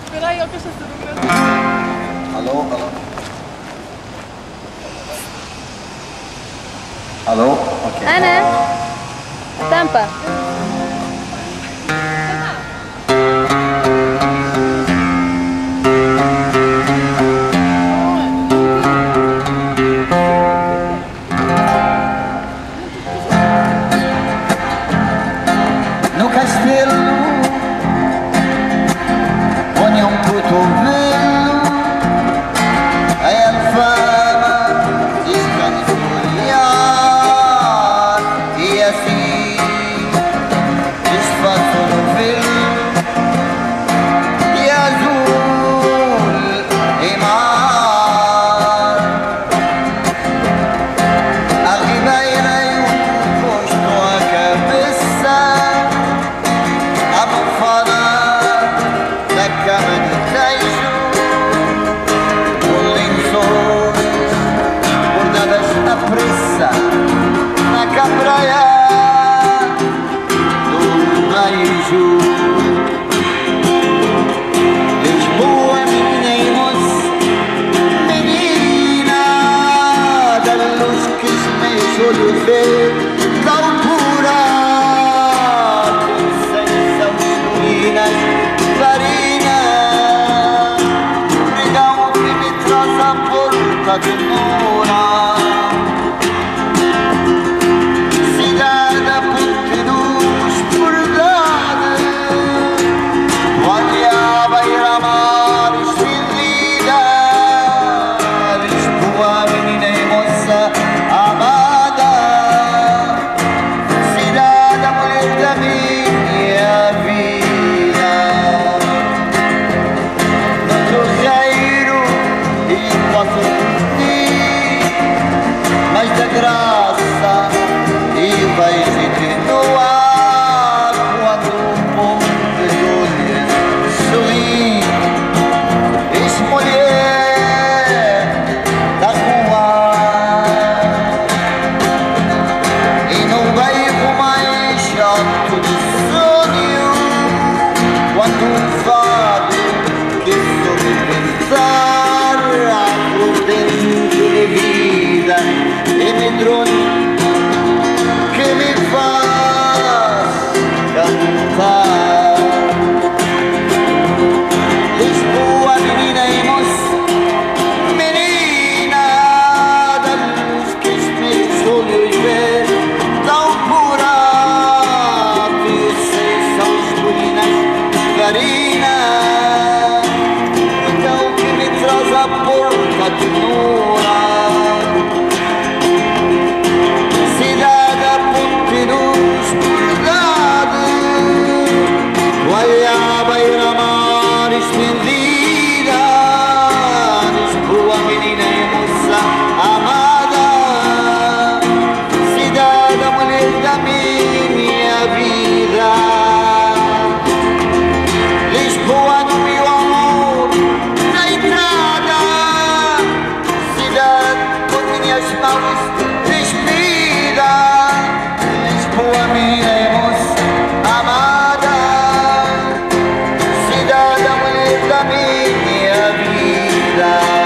Peraí, eu que estou fazendo. Alô, alô. Alô? Ok. Ana, tampa. No castelo põe um cotovelo, a elfama descanfolhar e assim desfaz o novelo de azul e mar. A ribeira e o rosto, a cabeça, a almofada da cama de tejo, com lençóis bordadas à pressa na capraia do beijo. Lisboa, menina e moça, menina da luz que os meus olhos vê, da altura são escurinas, farina, pregão que me traz a porta de mora. Cidade a ponte dos verdade, olha a beira-mar estendida. Lisboa, menina e moça amada, cidade a mulher da minha vida. No cruzeiro e posso curtir mais da graça e vejo-te no ar quando o povo de olhos sorri. És mulher da rua e não vejo mais chato de sonho quando um fado que soube pensar a prudente de vida e medronho que me faz cantar. Lisboa, menina e moça, menina da luz que os meus olhos vê, tão pura que vocês são escurinas, clarina, então que me traz a porta de Nora. Cidade a ponte dos verdade, olha a beira-mar estendida. Lisboa, menina e moça amada, cidade a mulher da minha vida. Lisboa do meu amor na entrada, cidade com minhas mãos despida. Lisboa, menina e moça amada, cidade a mulher da minha vida.